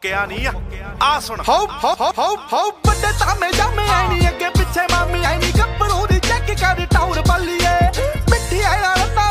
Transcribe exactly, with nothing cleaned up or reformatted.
ਮੁੱਕਿਆ ਨਹੀਂ ਆ ਆ ਸੁਣ ਹੋ ਹੋ ਹੋ ਹੋ ਵੱਡੇ ਤਾਮੇ ਜਾਮੇ ਆਈ ਨੀ ਅੱਗੇ ਪਿੱਛੇ ਮਾਮੀ ਆਈ ਨੀ ਗੱਭਰੂ ਦੀ ਚੈੱਕ ਕਰ ਟਾਉਰ ਬੱਲੀਏ ਮਿੱਠੀ ਆਇਆ ਰੰਨਾ